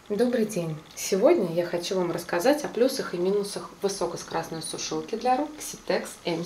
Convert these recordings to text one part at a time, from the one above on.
Добрый день! Сегодня я хочу вам рассказать о плюсах и минусах высокоскоростной сушилки для рук Xetex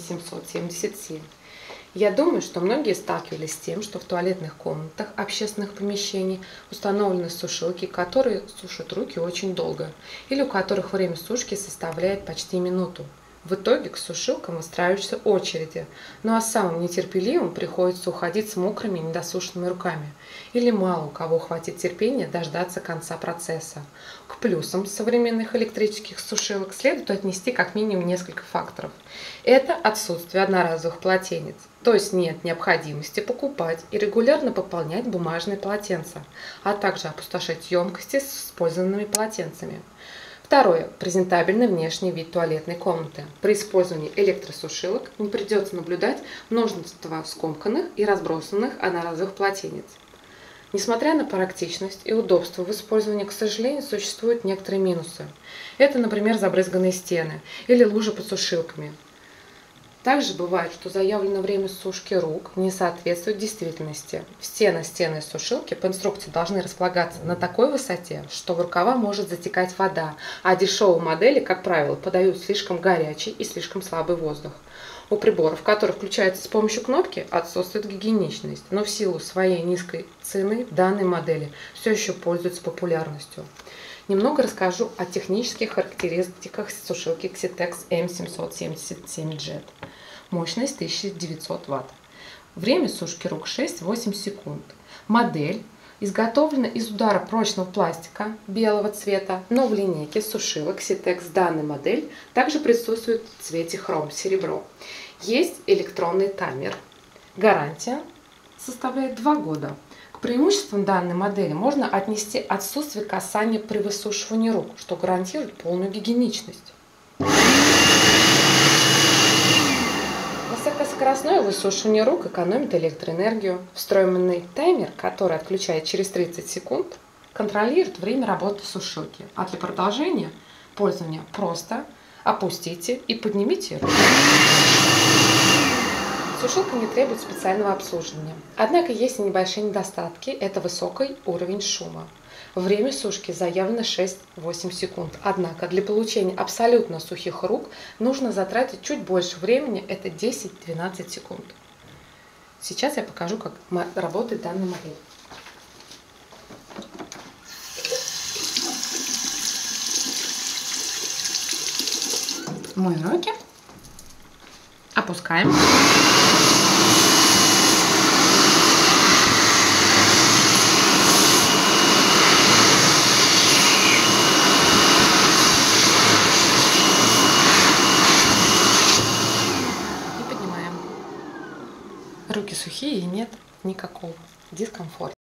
M777. Я думаю, что многие сталкивались с тем, что в туалетных комнатах общественных помещений установлены сушилки, которые сушат руки очень долго, или у которых время сушки составляет почти минуту. В итоге к сушилкам выстраиваются очереди, ну а самым нетерпеливым приходится уходить с мокрыми недосушенными руками. Или мало у кого хватит терпения дождаться конца процесса. К плюсам современных электрических сушилок следует отнести как минимум несколько факторов. Это отсутствие одноразовых полотенец, то есть нет необходимости покупать и регулярно пополнять бумажные полотенца, а также опустошать емкости с использованными полотенцами. Второе. Презентабельный внешний вид туалетной комнаты. При использовании электросушилок не придется наблюдать множество скомканных и разбросанных одноразовых полотенец. Несмотря на практичность и удобство в использовании, к сожалению, существуют некоторые минусы. Это, например, забрызганные стены или лужи под сушилками. Также бывает, что заявленное время сушки рук не соответствует действительности. Стены сушилки по инструкции должны располагаться на такой высоте, что в рукава может затекать вода, а дешевые модели, как правило, подают слишком горячий и слишком слабый воздух. У приборов, которые включаются с помощью кнопки, отсутствует гигиеничность, но в силу своей низкой цены данные модели все еще пользуются популярностью. Немного расскажу о технических характеристиках сушилки Xetex M777Jet. Мощность 1900 Вт. Время сушки рук 6-8 секунд. Модель изготовлена из удара прочного пластика белого цвета, но в линейке сушилок Xetex данная модель также присутствует в цвете хром серебро. Есть электронный таймер. Гарантия составляет 2 года. К преимуществам данной модели можно отнести отсутствие касания при высушивании рук, что гарантирует полную гигиеничность. Высокоскоростное высушивание рук экономит электроэнергию. Встроенный таймер, который отключает через 30 секунд, контролирует время работы сушилки. А для продолжения пользования просто опустите и поднимите руку. Сушилка не требует специального обслуживания. Однако есть и небольшие недостатки – это высокий уровень шума. Время сушки заявлено 6-8 секунд. Однако для получения абсолютно сухих рук нужно затратить чуть больше времени – это 10-12 секунд. Сейчас я покажу, как работает данная модель. Моем руки. Опускаем. И поднимаем. Руки сухие и нет никакого дискомфорта.